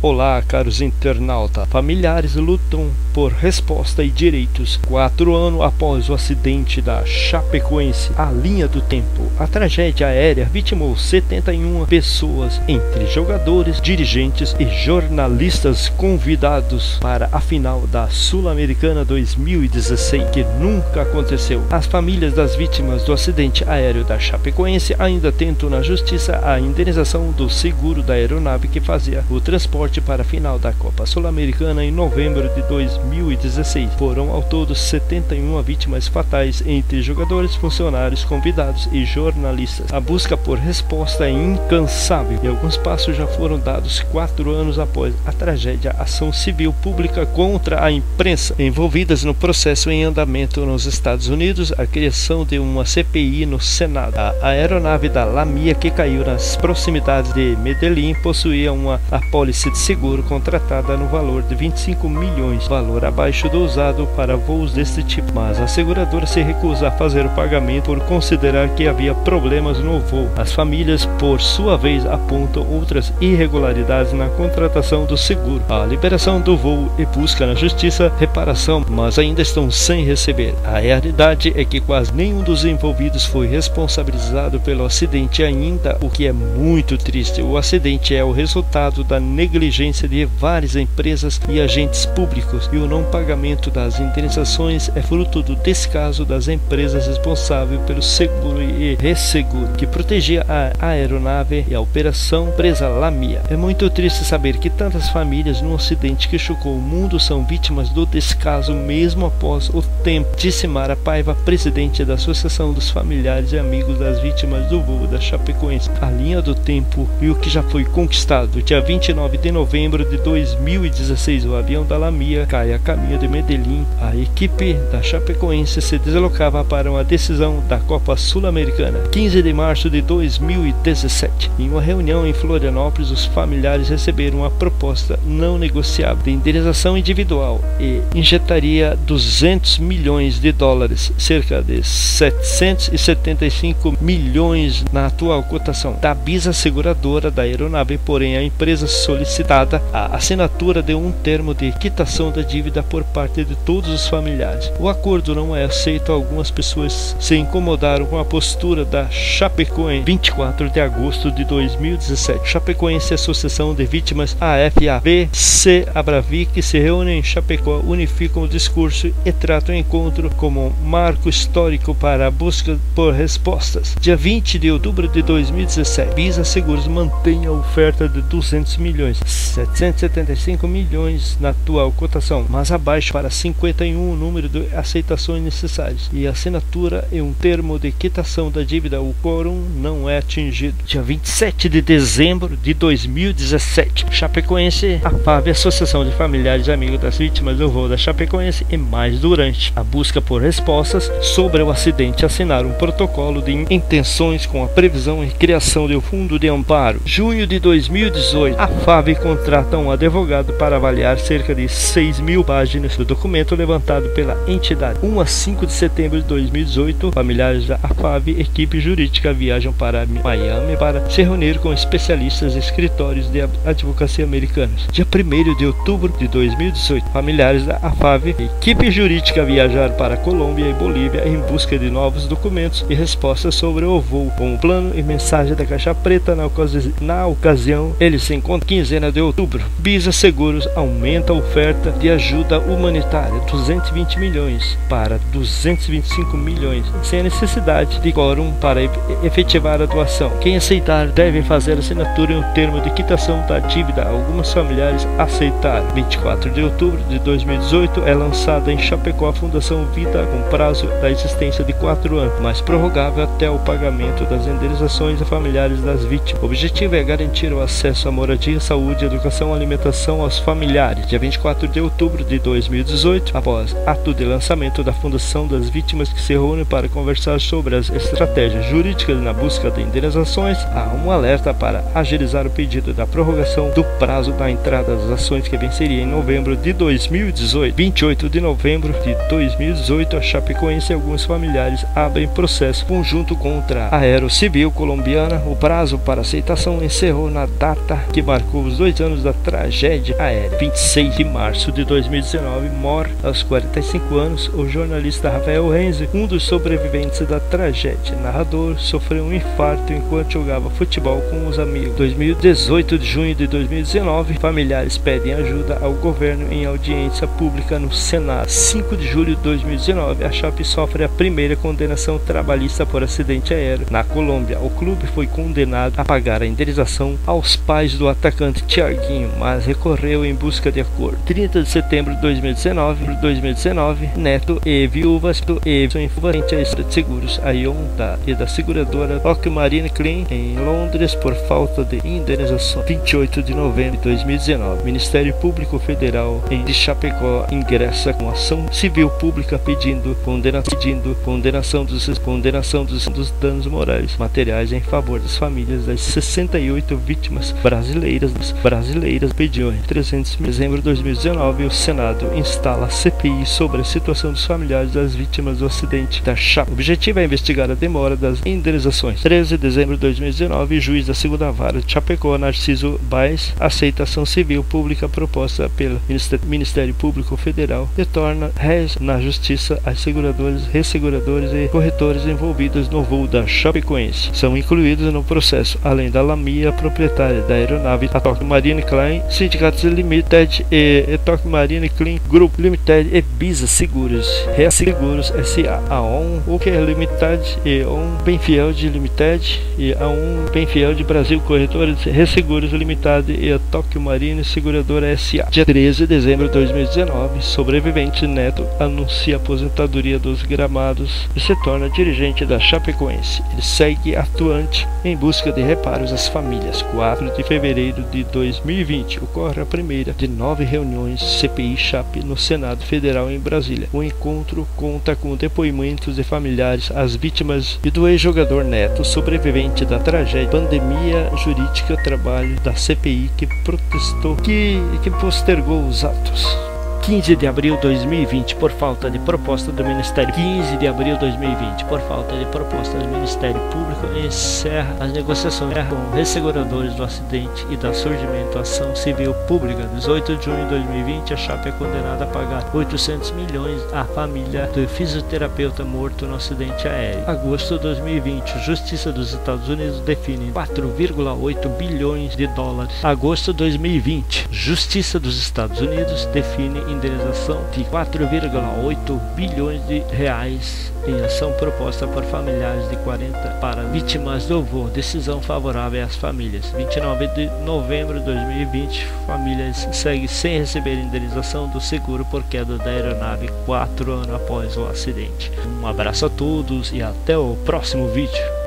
Olá, caros internautas. Familiares lutam por resposta e direitos. 4 anos após o acidente da Chapecoense, a linha do tempo. A tragédia aérea vitimou 71 pessoas, entre jogadores, dirigentes e jornalistas convidados para a final da Sul-Americana 2016, que nunca aconteceu. As famílias das vítimas do acidente aéreo da Chapecoense ainda tentam na justiça a indenização do seguro da aeronave que fazia o transporte para a final da Copa Sul-Americana em novembro de 2016. Foram ao todo 71 vítimas fatais entre jogadores, funcionários, convidados e jornalistas. A busca por resposta é incansável e alguns passos já foram dados 4 anos após a tragédia. Ação civil pública contra a imprensa envolvidas no processo em andamento nos Estados Unidos, a criação de uma CPI no Senado. A aeronave da Lamia que caiu nas proximidades de Medellín possuía uma apólice de seguro contratada no valor de 25 milhões, valor abaixo do usado para voos deste tipo, mas a seguradora se recusa a fazer o pagamento por considerar que havia problemas no voo. As famílias, por sua vez, apontam outras irregularidades na contratação do seguro, a liberação do voo e busca na justiça reparação, mas ainda estão sem receber. A realidade é que quase nenhum dos envolvidos foi responsabilizado pelo acidente ainda, o que é muito triste. O acidente é o resultado da negligência de várias empresas e agentes públicos, e o não pagamento das indenizações é fruto do descaso das empresas responsáveis pelo seguro e resseguro que protegia a aeronave e a operação presa Lamia. É muito triste saber que tantas famílias num acidente que chocou o mundo são vítimas do descaso mesmo após o tempo, disse Mara Paiva, presidente da Associação dos Familiares e Amigos das Vítimas do Voo da Chapecoense. A linha do tempo e o que já foi conquistado. Dia 29 de novembro de 2016, o avião da Lamia cai a caminho de Medellín. A equipe da Chapecoense se deslocava para uma decisão da Copa Sul-Americana. 15 de março de 2017, em uma reunião em Florianópolis, os familiares receberam uma proposta não negociável de indenização individual e injetaria 200 milhões de dólares, cerca de 775 milhões na atual cotação da Bisa seguradora da aeronave, porém a empresa solicitada a assinatura de um termo de quitação da dívida por parte de todos os familiares. O acordo não é aceito. Algumas pessoas se incomodaram com a postura da Chapecoense. 24 de agosto de 2017, Chapecoense Associação de Vítimas, AFAV-C Abravik, se reúnem em Chapecó, unificam o discurso e tratam o encontro como um marco histórico para a busca por respostas. Dia 20 de outubro de 2017, Bisa Seguros mantém a oferta de 200 milhões, 775 milhões na atual cotação, mas abaixo para 51 o número de aceitações necessárias e assinatura e um termo de quitação da dívida. O quórum não é atingido. Dia 27 de dezembro de 2017, Chapecoense, AFAV, Associação de Familiares e Amigos das Vítimas do Voo da Chapecoense, e mais durante a busca por respostas sobre o acidente, assinaram um protocolo de intenções com a previsão e criação de um fundo de amparo. Junho de 2018, a FAV contrata um advogado para avaliar cerca de 6.000 páginas do documento levantado pela entidade. 1 a 5 de setembro de 2018, familiares da FAV, equipe jurídica, viajam para Miami para se reunir com especialistas e escritórios de advocacia americanos. Dia 1º de outubro de 2018, familiares da FAV, equipe jurídica, viajaram para Colômbia e Bolívia em busca de novos documentos e respostas sobre o voo, com o plano e mensagem da caixa preta. Na ocasião, eles se encontram. Quinzena de outubro, Bisa Seguros aumenta a oferta de ajuda humanitária 220 milhões para 225 milhões, sem a necessidade de quórum para efetivar a doação. Quem aceitar deve fazer assinatura em um termo de quitação da dívida. Alguns familiares aceitaram. 24 de outubro de 2018, é lançada em Chapecó a Fundação Vida, com prazo da existência de 4 anos, mas prorrogável até o pagamento das indenizações a familiares das vítimas. O objetivo é garantir o acesso à moradia, saúde, educação e alimentação aos familiares. Dia 24 de outubro de 2018, após ato de lançamento da Fundação das Vítimas, que se reúne para conversar sobre as estratégias jurídicas na busca de indenizações, há um alerta para agilizar o pedido da prorrogação do prazo da entrada das ações, que venceria em novembro de 2018. 28 de novembro de 2018, a Chapecoense e alguns familiares abrem processo conjunto contra a Aerocivil colombiana. O prazo para aceitação encerrou na data que marcou os 2 2 anos da tragédia aérea. 26 de março de 2019, morre aos 45 anos o jornalista Rafael Renzi, um dos sobreviventes da tragédia. Narrador sofreu um infarto enquanto jogava futebol com os amigos. 18 de junho de 2019, familiares pedem ajuda ao governo em audiência pública no Senado. 5 de julho de 2019, a Chape sofre a primeira condenação trabalhista por acidente aéreo na Colômbia. O clube foi condenado a pagar a indenização aos pais do atacante Thiaguinho, mas recorreu em busca de acordo. 30 de setembro de 2019, Neto e viúvas são envolventes a de seguros Aion e da seguradora Lockheed Marine Clean em Londres por falta de indenização. 28 de novembro de 2019, Ministério Público Federal de Chapecó ingressa com ação civil pública pedindo condenação dos danos morais materiais em favor das famílias das 68 vítimas brasileiras pediu em 300 de dezembro de 2019, o Senado instala a CPI sobre a situação dos familiares das vítimas do acidente da Chape. O objetivo é investigar a demora das indenizações. 13 de dezembro de 2019, juiz da segunda vara de Chapecó, Narciso Baez, aceita ação civil pública proposta pelo Ministério Público Federal, retorna réis na justiça as seguradoras, resseguradores e corretores envolvidos no voo da Chapecoense. São incluídos no processo, além da Lamia, proprietária da aeronave, a Lockheed Marine Clean, Sindicatos Limited e Lockheed Marine Clean Group Limited e Bisa Seguros, Seguros S.A. A Walker Limited e Benfield Limited e a Benfield Brasil Corretores Resseguros Limited e a Lockheed Marine Seguradora S.A. Dia 13 de dezembro de 2019, sobrevivente Neto anuncia a aposentadoria dos Gramados e se torna dirigente da Chapecoense. Ele segue atuante em busca de reparos às famílias. 4 de fevereiro de 2020 ocorre a primeira de 9 reuniões CPI Chape no Senado Federal em Brasília. O encontro conta com depoimentos de familiares às vítimas e do ex-jogador Neto, sobrevivente da tragédia, pandemia jurídica, trabalho da CPI que protestou, que postergou os atos. 15 de abril de 2020, por falta de proposta do Ministério. 15 de abril de 2020, por falta de proposta do Ministério Público, encerra as negociações com resseguradores do acidente e dá surgimento à ação civil pública. 18 de junho de 2020, a Chape é condenada a pagar 800 milhões à família do fisioterapeuta morto no acidente aéreo. Agosto de 2020, a Justiça dos Estados Unidos define 4,8 bilhões de dólares. Agosto de 2020, Justiça dos Estados Unidos define indenização de 4,8 bilhões de reais em ação proposta por familiares de 40 para vítimas do voo. Decisão favorável às famílias. 29 de novembro de 2020, famílias seguem sem receber indenização do seguro por queda da aeronave 4 anos após o acidente. Um abraço a todos e até o próximo vídeo.